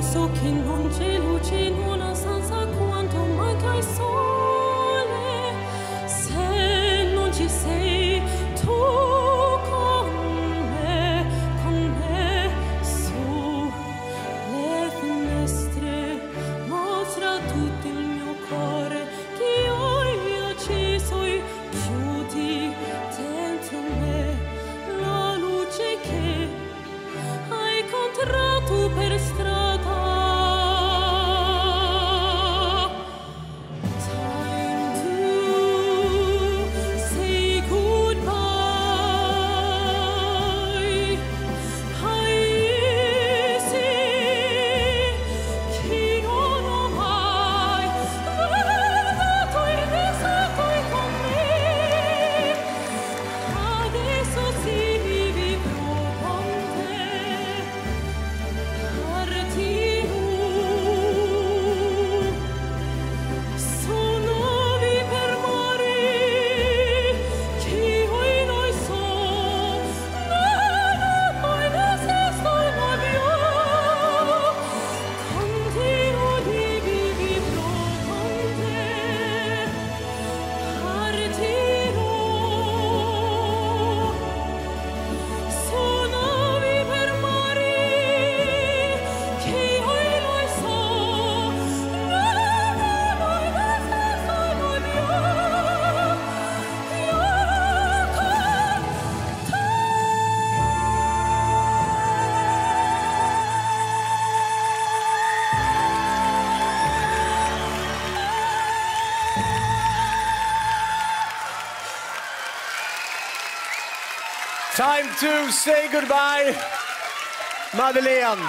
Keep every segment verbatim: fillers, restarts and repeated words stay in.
so che non c'è luce in una stanza quanto manca il sole. Se non ci sei tu con me, con me su le finestre, mostra tutto il mio cuore che io io ci sono chiudi dentro me, la luce che hai incontrato per strada. Time to say goodbye, Madeleine.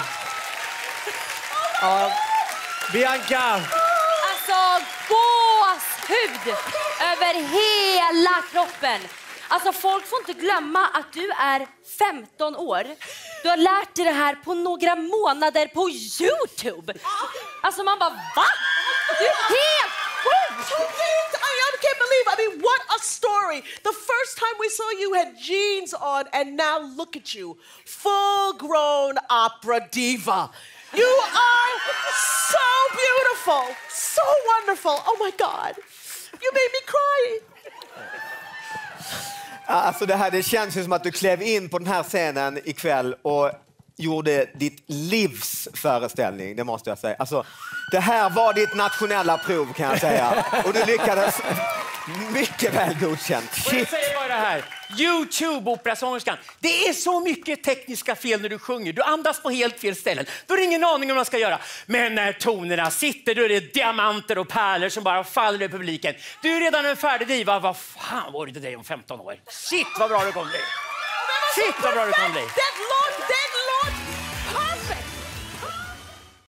Ja, Bianca. Alltså, gåshud över hela kroppen. Alltså, folk får inte glömma att du är femton år. Du har lärt dig det här på några månader på YouTube. Alltså, man bara, va? Du är helt sjuk! I can't believe, I mean, what a story. The first time we saw you had jeans on, and now look at you. Full-grown opera diva. You are so beautiful, so wonderful. Oh my God, you made me cry. Alltså det här, det känns ju som att du klev in på den här scenen ikväll och gjorde ditt livs föreställning, det måste jag säga. Alltså, det här var ditt nationella prov, kan jag säga. Och du lyckades mycket väl godkänt. Och jag säger bara det här. YouTube-operasångerskan. Det är så mycket tekniska fel när du sjunger. Du andas på helt fel ställen. Du har ingen aning om vad man ska göra. Men när tonerna sitter, då är det diamanter och pärlor som bara faller i publiken. Du är redan en färdig diva. Vad fan var det dig om femton år? Shit, vad bra det kommer bli. Shit, vad bra det kommer bli. That long day.